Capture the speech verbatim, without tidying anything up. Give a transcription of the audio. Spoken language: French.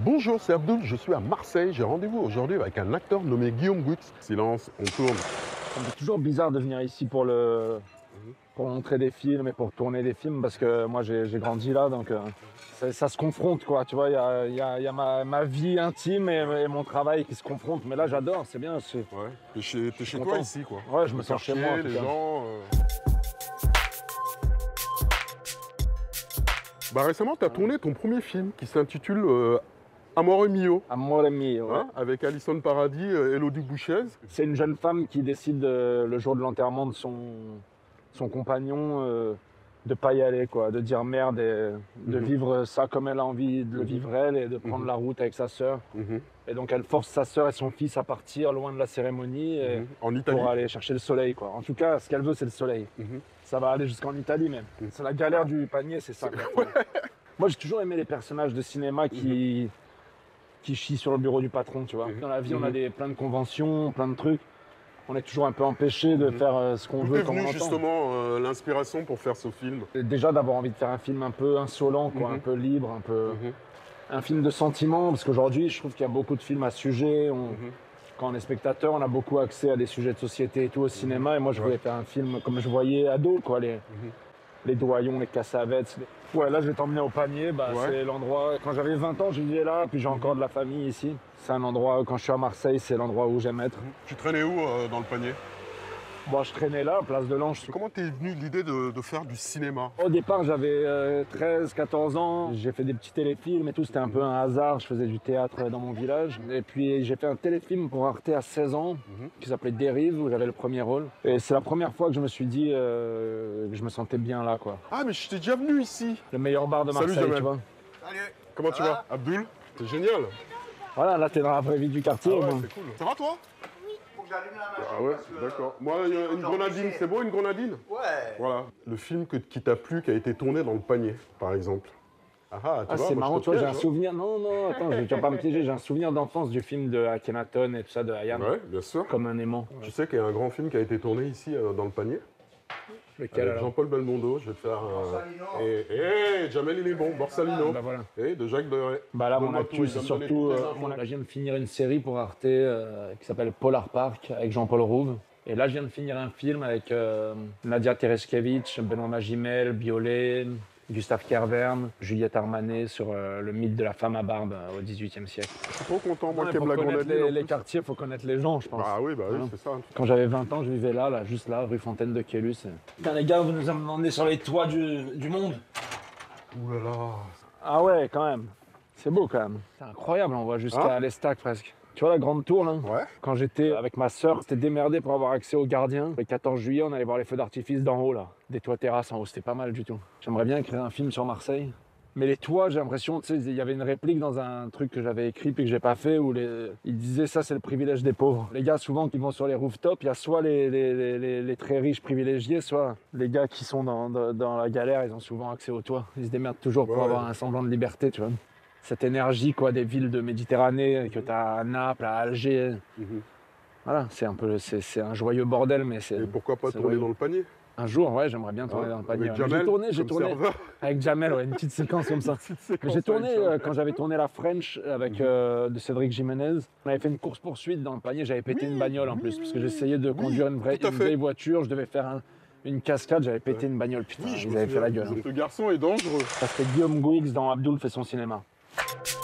Bonjour, c'est Abdul, je suis à Marseille. J'ai rendez-vous aujourd'hui avec un acteur nommé Guillaume Gouix. Silence, on tourne. Ça me fait toujours bizarre de venir ici pour, le, pour montrer des films et pour tourner des films parce que moi j'ai grandi là, donc euh, ça, ça se confronte quoi. Tu vois, il y a, y a, y a ma, ma vie intime et, et mon travail qui se confrontent. Mais là j'adore, c'est bien. Ouais, t'es chez, es chez toi ici quoi. Ouais, je me sens chez moi. En tout les cas. gens. Euh... Bah récemment, t'as tourné ton premier film qui s'intitule euh, Amore mio. Amore mio, ouais. Hein, avec Alison Paradis, euh, Élodie Bouchez. C'est une jeune femme qui décide euh, le jour de l'enterrement de son, son compagnon euh, de pas y aller, quoi, de dire merde et de mm-hmm. vivre ça comme elle a envie de le vivre elle et de prendre mm-hmm. la route avec sa sœur. Mm-hmm. Et donc elle force sa sœur et son fils à partir loin de la cérémonie et mm-hmm. en Italie. Pour aller chercher le soleil, quoi. En tout cas, ce qu'elle veut, c'est le soleil. Mm-hmm. Ça va aller jusqu'en Italie même. Mm-hmm. C'est la galère du panier, c'est ça. Quoi. Moi, j'ai toujours aimé les personnages de cinéma qui, mm-hmm. qui chient sur le bureau du patron, tu vois. Mm-hmm. Dans la vie, mm-hmm. on a des, plein de conventions, plein de trucs. On est toujours un peu empêché de mmh. faire euh, ce qu'on veut quand on entend. Justement euh, l'inspiration pour faire ce film. Déjà d'avoir envie de faire un film un peu insolent, quoi, mmh. un peu libre, un peu mmh. un film de sentiment, parce qu'aujourd'hui je trouve qu'il y a beaucoup de films à ce sujet. On... Mmh. Quand on est spectateur, on a beaucoup accès à des sujets de société et tout au cinéma. Et moi je voulais ouais. faire un film comme je voyais ado, quoi, les, mmh. les Doyons, les Cassavetes. Les... Ouais, là je vais t'emmener au panier, bah, ouais. c'est l'endroit. Quand j'avais vingt ans, je vivais là, puis j'ai encore de la famille ici. C'est un endroit, quand je suis à Marseille, c'est l'endroit où j'aime être. Tu traînais où euh, dans le panier? Bon, je traînais là, place de l'Ange. Comment t'es venu l'idée de, de faire du cinéma? Au départ, j'avais euh, treize, quatorze ans. J'ai fait des petits téléfilms et tout. C'était un peu un hasard. Je faisais du théâtre dans mon village. Et puis, j'ai fait un téléfilm pour Arte à seize ans, mm-hmm. qui s'appelait Dérive, où j'avais le premier rôle. Et c'est la première fois que je me suis dit euh, que je me sentais bien là, quoi. Ah, mais je t'ai déjà venu ici. Le meilleur bar de Marseille, Salut, tu vois. Salut. Comment ça tu va, vas Abdul? C'est génial. Voilà, là, t'es dans la vraie vie du quartier. Ah ouais, c'est cool. Ça va, toi? Oui. Faut que j'allume la machine. Ah ouais, d'accord. Moi, une grenadine, c'est beau, une grenadine? Ouais. Voilà. Le film que, qui t'a plu, qui a été tourné dans le panier, par exemple. Ah, ah, ah c'est marrant, tu vois, j'ai un souvenir... Non, non, attends, tu vas pas me piéger. J'ai un souvenir d'enfance du film de Akhenaton et tout ça, de Hayam. Ouais, bien sûr. Comme un aimant. Tu sais qu'il y a un grand film qui a été tourné ici, euh, dans le panier? Lequel alors? Jean-Paul Belmondo, je vais te faire un... Et, et Jamel il est bon, Borsalino. Bah voilà. Et de Jacques Deray. Bah là, mon actu, c'est surtout... Euh, moi, là, je viens de finir une série pour Arte euh, qui s'appelle Polar Park, avec Jean-Paul Rouve. Et là, je viens de finir un film avec euh, Nadia Tereskevich, Benoît Magimel, Biolay, Gustave Kervern, Juliette Armanet sur euh, le mythe de la femme à barbe euh, au dixhuitième siècle. Je suis trop content, moi, ouais, qui aime la grenadine. Les, les quartiers, il faut connaître les gens, je pense. Ah oui, bah oui, hein. c'est ça. Quand j'avais vingt ans, je vivais là, là, juste là, rue Fontaine de Caylus. Putain, les gars, vous nous emmenez sur les toits du, du monde. Ouh là là. Ah ouais, quand même. C'est beau, quand même. C'est incroyable, on voit jusqu'à hein l'Estac, presque. Tu vois la grande tour là? Ouais. Quand j'étais avec ma sœur, c'était démerdé pour avoir accès aux gardiens. Le quatorze juillet, on allait voir les feux d'artifice d'en haut là. Des toits terrasses en haut, c'était pas mal du tout. J'aimerais bien écrire un film sur Marseille. Mais les toits, j'ai l'impression, tu sais, il y avait une réplique dans un truc que j'avais écrit puis que j'ai pas fait où les... ils disaient ça c'est le privilège des pauvres. Les gars souvent qui vont sur les rooftops, il y a soit les, les, les, les, les très riches privilégiés, soit les gars qui sont dans, dans, dans la galère, ils ont souvent accès aux toits. Ils se démerdent toujours pour ouais, avoir ouais. un semblant de liberté, tu vois. Cette énergie quoi des villes de Méditerranée que tu as à Naples, à Alger. Mm-hmm. Voilà, c'est un peu c'est un joyeux bordel mais c'est. Et pourquoi pas tourner dans le panier? Un jour, ouais, j'aimerais bien tourner ah, dans le panier. J'ai tourné, j'ai tourné serveur. Avec Jamel, ouais, une petite séquence comme ça. J'ai tourné euh, quand j'avais tourné la French avec mm-hmm. euh, de Cédric Jiménez. On avait fait une course poursuite dans le panier. J'avais pété oui, une bagnole en oui, plus parce que j'essayais de oui, conduire une vraie, une vraie voiture. Je devais faire un, une cascade. J'avais pété ouais. une bagnole. Putain, oui, ils avaient fait la gueule. Ce garçon est dangereux. Parce que Guillaume Gouix dans Abdul fait son cinéma.